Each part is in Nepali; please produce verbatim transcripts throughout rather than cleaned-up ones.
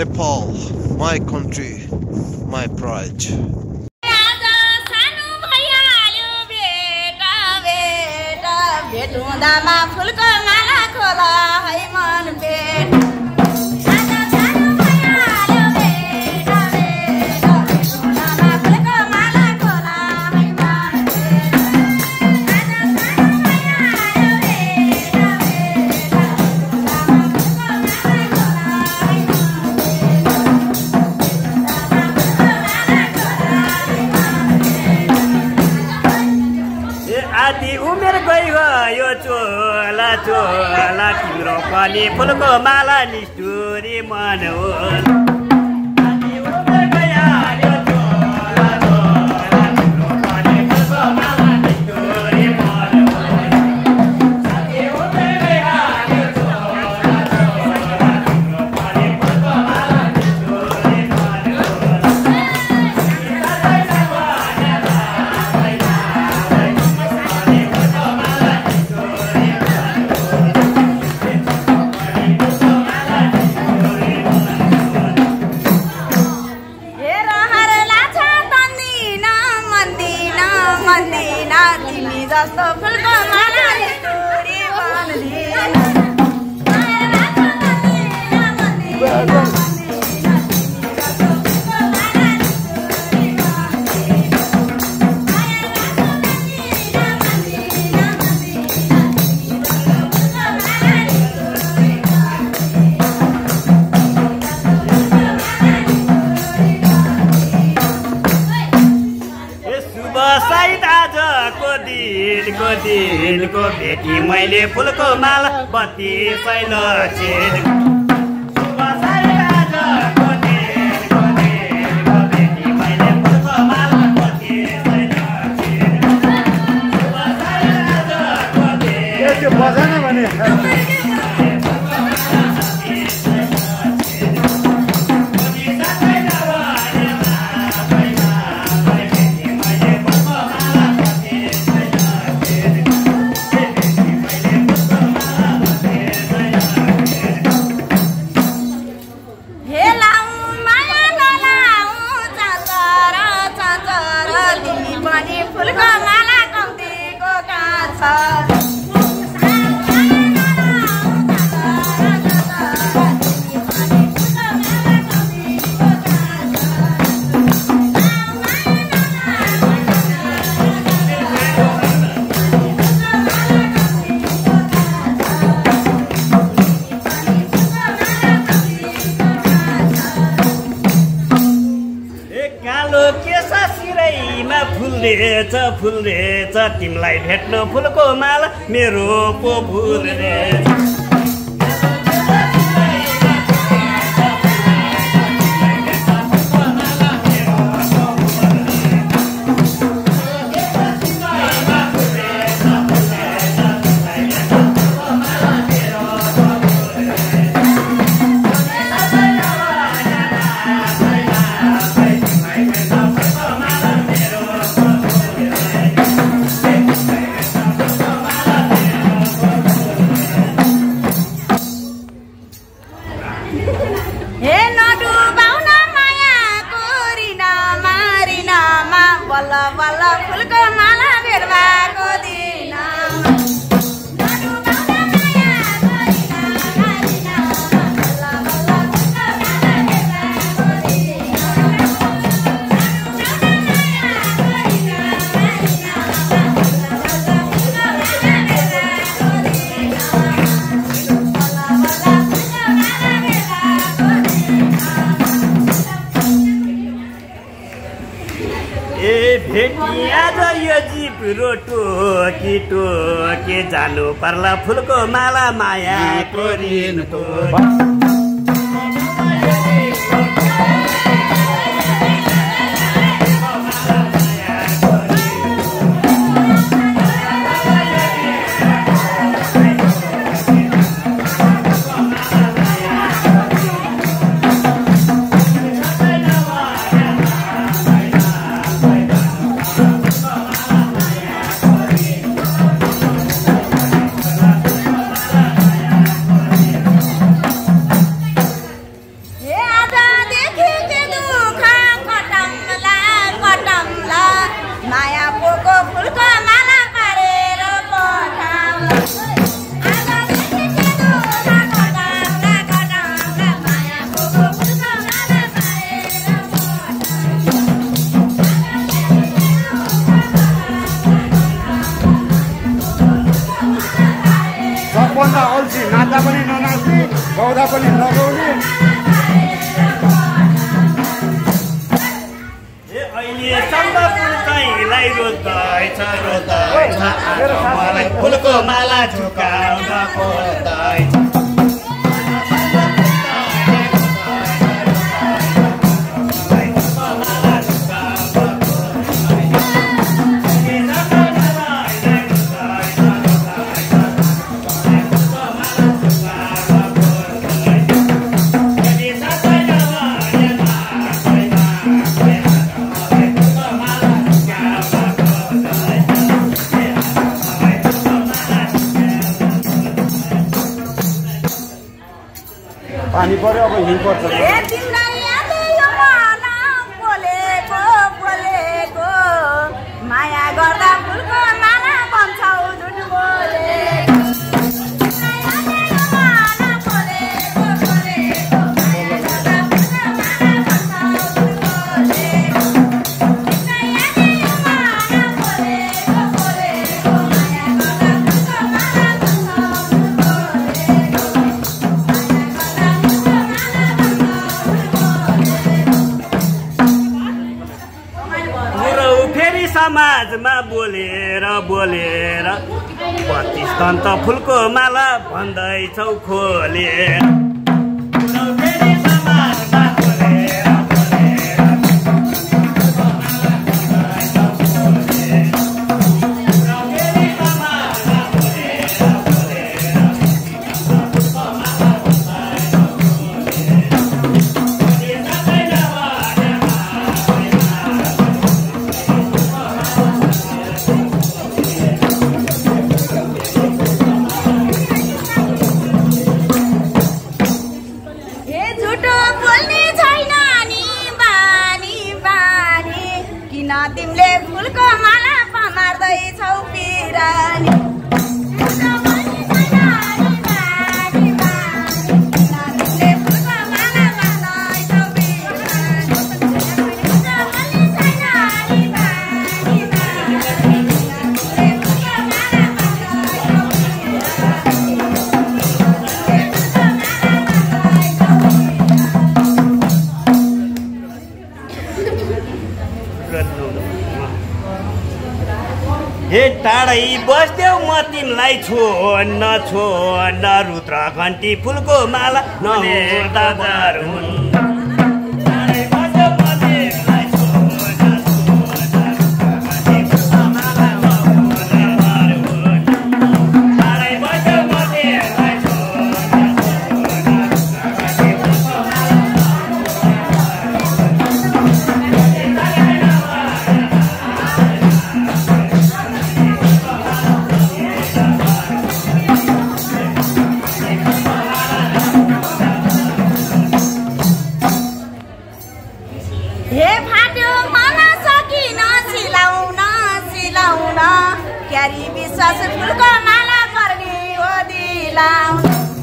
Nepal, my country, my pride. चोला तिम्रो पनि फुलको माला निष्ठुरी मन हो दिनको भेटी मैले फुलको माला बत्ती सैल छेड फुल्रेछ फुल्रेछ तिमीलाई भेट्न फुलको माला मेरो पो फुल्रेछ टोकी टोकी जानु पर्ला फुलको माला माया कोरिनको पनि ननाच्ने गाउँदा पनि नगाउने मलाई फुलको माला झुकाउन खोज्दैछ पानी पर्यो अब हिँड पर्छ माया गर्दा फुलको माला बन्छौ झुट बोले समाजमा बोलेर बोलेर बत्तीस तन्त फुलको माला भन्दैछौ खोले तिमीले फुलको माला पमार्दैछौ पिरानी हे टाढै बस्देऊ म तिमीलाई छोड्न छोड्न रुद्र घन्टी फुलको माला नहुँदा हुन् क्यारी विश्वास फुलको माला पर्ने हो दिलाउ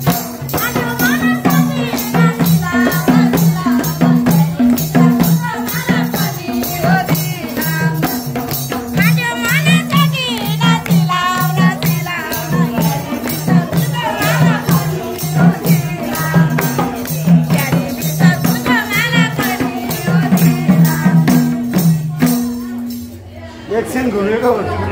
एकछिन घुमेको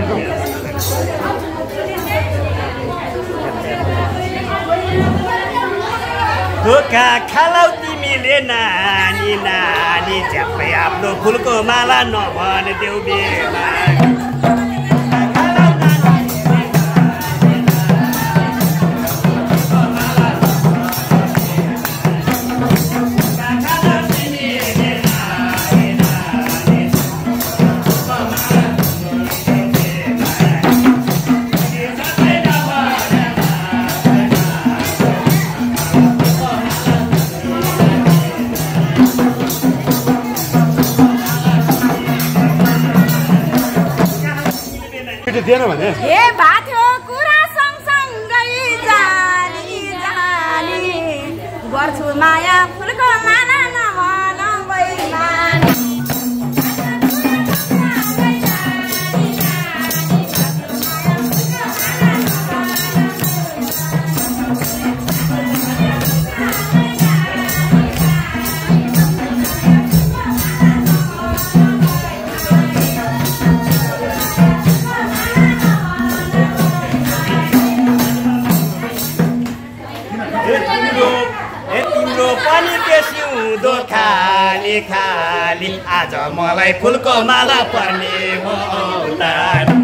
धोका खालाउ तिमीले नानी नानी झ्याप्पै आफ्नो फुलको माला नभन देऊ बेला दिएन भने हे बाथो कुरा सँगसँगै जानी जानी गर्छु माया फुलको माला नभन बैमानी हिउँदो खाली खाली आज मलाई फुलको माला पर्ने भयो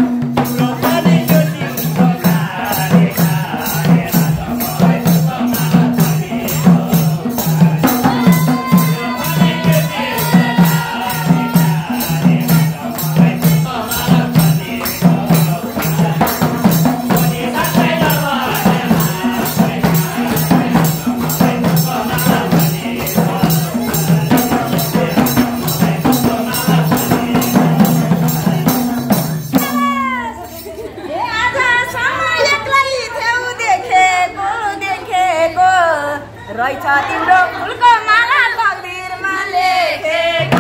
रहेछ तिम्रो फुलको माला तकदिरमा लेखेको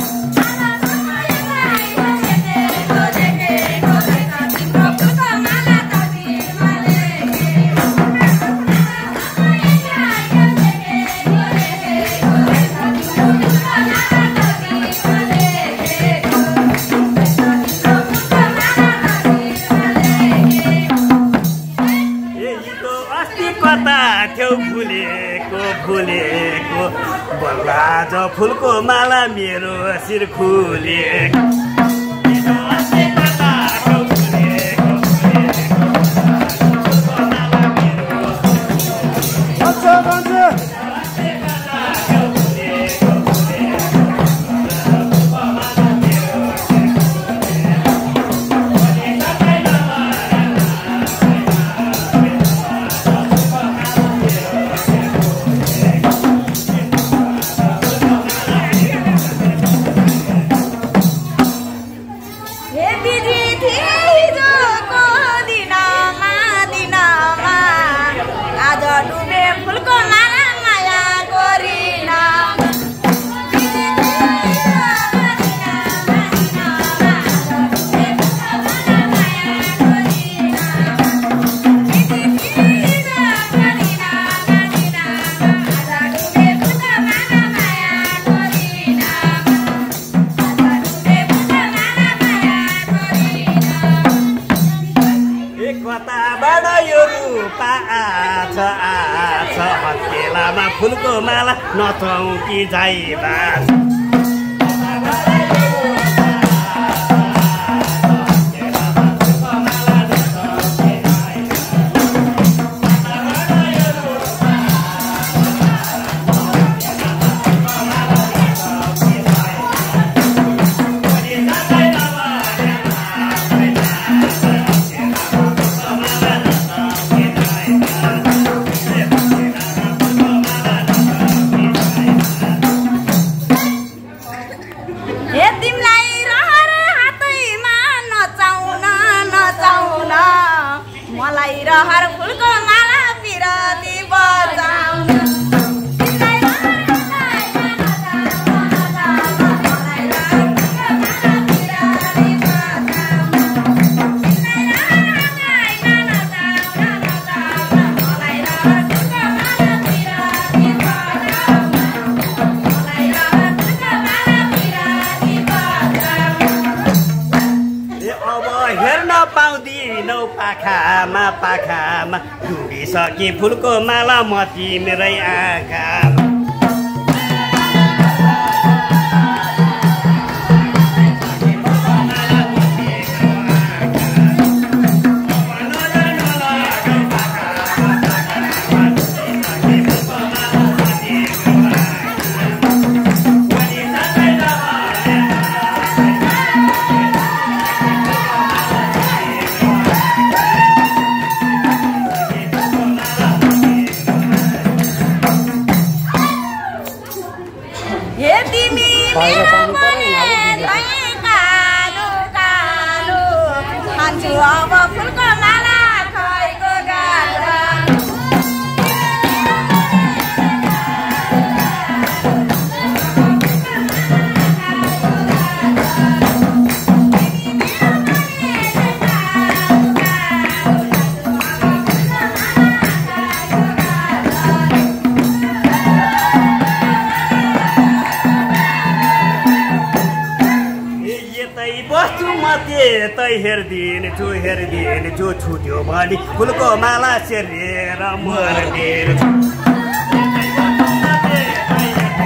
फुलेको फुलेको बल्ला जो फुलको माला मेरो शिर खुलेको हत्केलामा फुलको माला नचाउ कि जाइबा रहर फुलको माला पिरती बजाउन पाउँदिनौ पाखामा पाखामा डुबिसके फुलको माला म तिम्रै आँखामा अब फुलको माला खैको गाला तै हेर्दिन जो हेर्दिन जो छुट्यो भनी फुलको माला सेरेर मर्दिन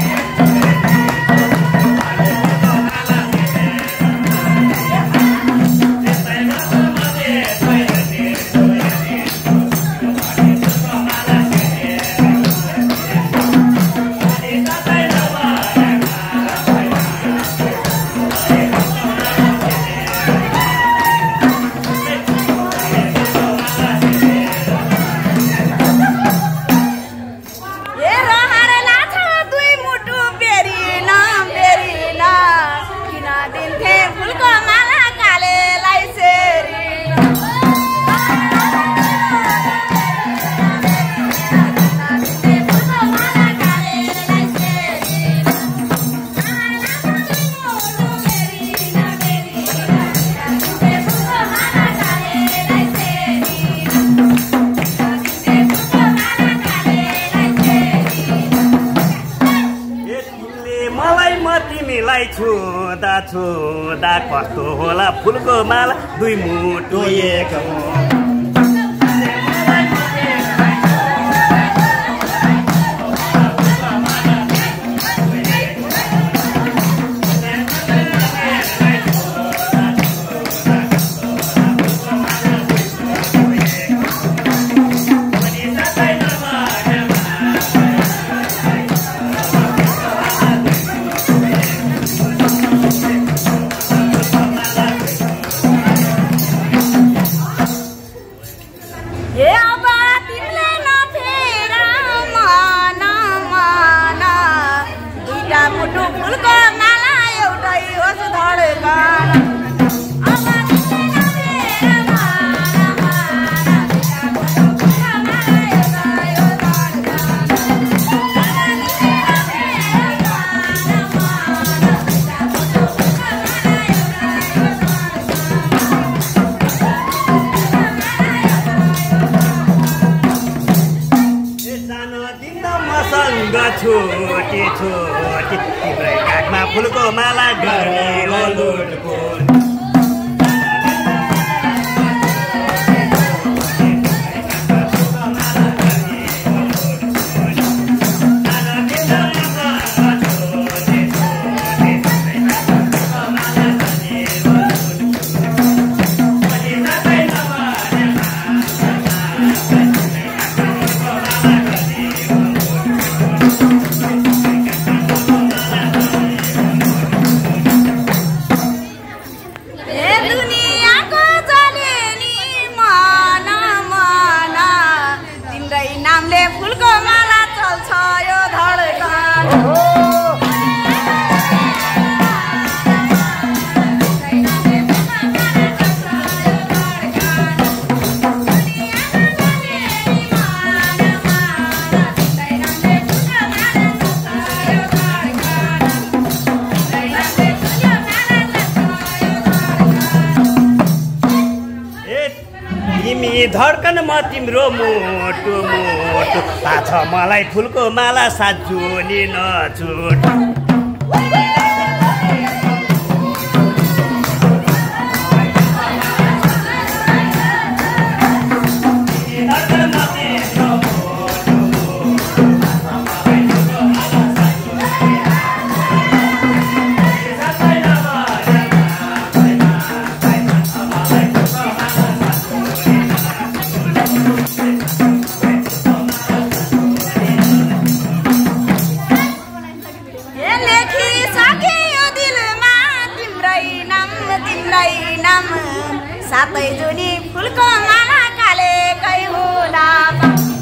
मलाई म तिमीलाई छुँदा छुँदा कस्तो होला फुलको माला दुई मुटु एक हो छोटी छोटी तिम्रै काखमा फुलको माला गर्ने लुटपुट धड्कन म तिम्रो मोटो मोटो थाहा छ मलाई फुलको माला साजु नि नछुट सातै जुनी फुलको माला काले कै हुँदा